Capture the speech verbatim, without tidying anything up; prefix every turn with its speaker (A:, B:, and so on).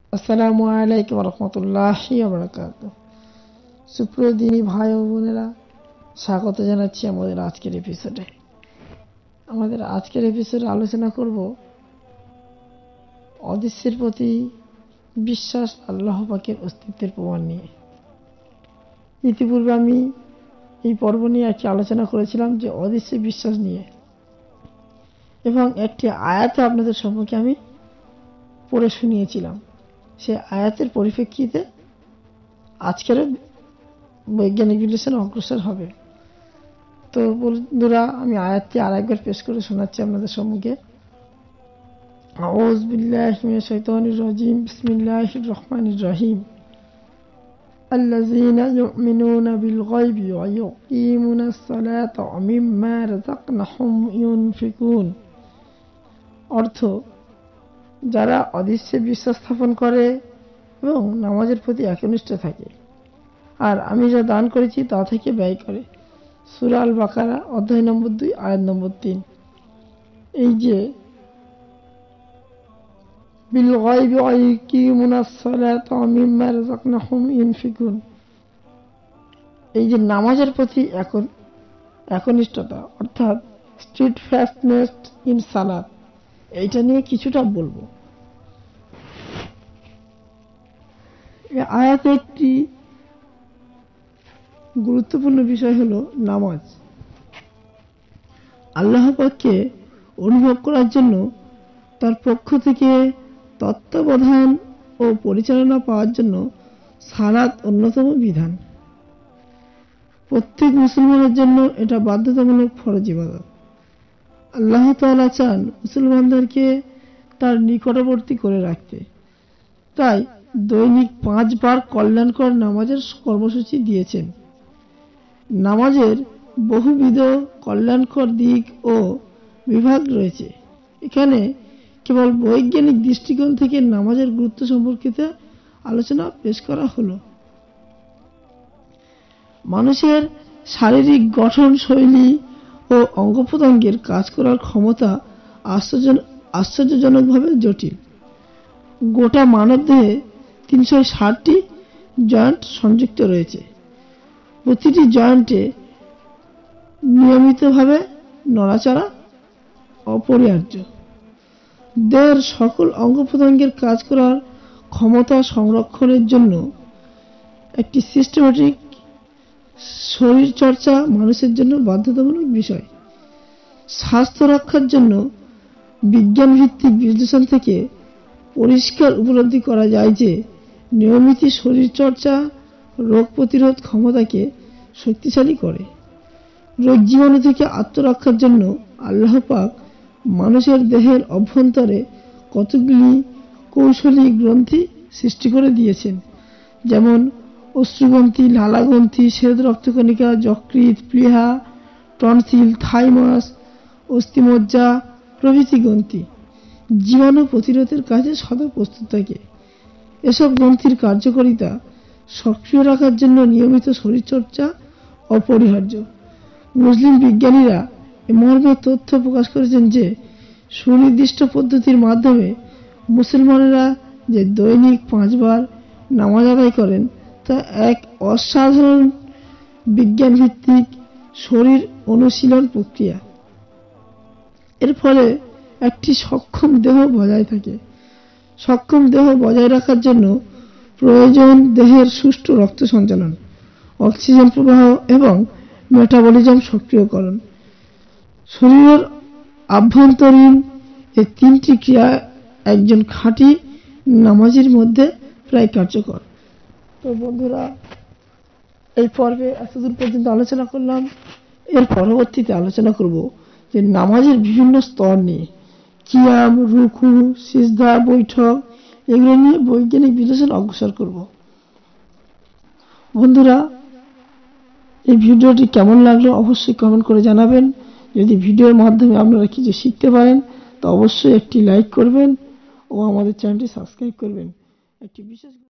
A: আসসালামু আলাইকুম রহমতুল্লাহি ওয়া বারাকাতুহু। সুপ্রিয় দিনী ভাই ও বোনেরা, স্বাগত জানাচ্ছি আমাদের আজকের এপিসোডে। আমাদের আজকের এপিসোডে আলোচনা করব অদৃশ্যের প্রতি বিশ্বাস, আল্লাহ পাকের অস্তিত্বের প্রমাণ নিয়ে। ইতিপূর্বে আমি এই পর্ব নিয়ে একটি আলোচনা করেছিলাম যে অদৃশ্যে বিশ্বাস নিয়ে, এবং একটি আয়াত আপনাদের সম্মুখে আমি পড়ে শুনিয়েছিলাম। সে আয়াতের পরিপ্রেক্ষিতে আজকের বৈজ্ঞানিক বিশ্লেষণ অগ্রসর হবে। তো বন্ধুরা, আমি আয়াতটি আর একবার পেশ করে শোনাচ্ছি আপনাদের সম্মুখে। আউযু বিল্লাহি মিনাশ শাইতানির রাজিম, বিসমিল্লাহির রহমানির রহিম। আল্লাযীনা ইউমিনুনা বিল গায়বি ওয়া ইউকিমুনাস সালাতা ওয়া মিম্মা রাযাকনাহুম ইউনফিকুন। অর্থ, যারা অদৃশ্যে বিশ্বাস স্থাপন করে এবং নামাজের প্রতি একনিষ্ঠ থাকে, আর আমি যা দান করেছি তা থেকে ব্যয় করে। সূরা আল বাকারা অধ্যায় নম্বর দুই আয়াত নম্বর তিন। এই যে বিল গায়বি ওয়া ইউকিমুনাস সালাতা ওয়া মিম্মা রাযাকনাহুম ইউনফিকুন, এই যে নামাজের প্রতি এখন একনিষ্ঠতা, অর্থাৎ স্টিডফাস্টনেস ইন সালাত, এইটা নিয়ে কিছুটা বলবো। এই আয়াতে একটি গুরুত্বপূর্ণ বিষয় হলো নামাজ। আল্লাহ পাককে অনুভব করার জন্য তার পক্ষ থেকে তত্ত্বাবধান ও পরিচালনা পাওয়ার জন্য সালাত অন্যতম বিধান। প্রত্যেক মুসলমানের জন্য এটা বাধ্যতামূলক ফরজ ইবাদত। আল্লাহ তাআলা চান মুসলমানদেরকে তার নিকটবর্তী করে রাখতে, তাই দৈনিক পাঁচবার কল্যাণকর নামাজের কর্মসূচি দিয়েছেন। নামাজের বহুবিধ কল্যাণকর দিক ও বিভাগ রয়েছে। এখানে কেবল বৈজ্ঞানিক দৃষ্টিকোণ থেকে নামাজের গুরুত্ব সম্পর্কিত আলোচনা পেশ করা হলো। মানুষের শারীরিক গঠন শৈলী ও অঙ্গ প্রত্যঙ্গের কাজ করার ক্ষমতা আশ্চর্যজনকভাবে জটিল। গোটা মানবদেহে তিনশো ষাটটি জয়েন্ট সংযুক্ত রয়েছে। প্রতিটি জয়েন্টে নিয়মিতভাবে নড়াচড়া অপরিহার্য। দেহের সকল অঙ্গ প্রত্যঙ্গের কাজ করার ক্ষমতা সংরক্ষণের জন্য একটি সিস্টেমেটিক শরীর চর্চা মানুষের জন্য বাধ্যতামূলক বিষয়। স্বাস্থ্য রক্ষার জন্য বিজ্ঞান ভিত্তিক বিশ্লেষণ থেকে পরিষ্কার উপলব্ধি করা যায় যে নিয়মিত শরীর চর্চা রোগ প্রতিরোধ ক্ষমতাকে শক্তিশালী করে। রোগ জীবাণু থেকে আত্মরক্ষার জন্য আল্লাহ পাক মানুষের দেহের অভ্যন্তরে কতগুলি কৌশলী গ্রন্থি সৃষ্টি করে দিয়েছেন, যেমন অশ্রুগ্রন্থি, লালাগ্রন্থি, শ্বেত রক্তকণিকা, যকৃৎ, প্লীহা, টনসিল, থাইমাস, অস্থিমজ্জা প্রভৃতি গ্রন্থি জীবাণু প্রতিরোধের কাজে সদা প্রস্তুত থাকে। এসব গ্রন্থির কার্যকারিতা সক্রিয় রাখার জন্য নিয়মিত শরীরচর্চা অপরিহার্য। মুসলিম বিজ্ঞানীরা এ মর্মে তথ্য প্রকাশ করেছেন যে সুনির্দিষ্ট পদ্ধতির মাধ্যমে মুসলমানেরা যে দৈনিক পাঁচবার নামাজ আদায় করেন তা এক অসাধারণ বিজ্ঞান ভিত্তিক শরীর অনুশীলন প্রক্রিয়া। এর ফলে একটি সক্ষম দেহ বজায় থাকে। সক্ষম দেহ বজায় রাখার জন্য প্রয়োজন দেহের সুষ্ঠু রক্ত সঞ্চালন, অক্সিজেন প্রবাহ এবং মেটাবলিজম সক্রিয়করণ। শরীরের আভ্যন্তরীণ এই তিনটি ক্রিয়া একজন খাঁটি নামাজীর মধ্যে প্রায় কার্যকর। তো বন্ধুরা, এই পর্বে এতদূর পর্যন্ত আলোচনা করলাম। এর পরবর্তীতে আলোচনা করব যে নামাজের বিভিন্ন স্তর নিয়ে, কিয়াম, রুকু, সিজদা, বৈঠক, এগুলো নিয়ে বৈজ্ঞানিক বিশ্লেষণ অগ্রসর করব। বন্ধুরা, এই ভিডিওটি কেমন লাগলো অবশ্যই কমেন্ট করে জানাবেন। যদি ভিডিওর মাধ্যমে আপনারা কিছু শিখতে পারেন তো অবশ্যই একটি লাইক করবেন ও আমাদের চ্যানেলটি সাবস্ক্রাইব করবেন। একটি বিশেষ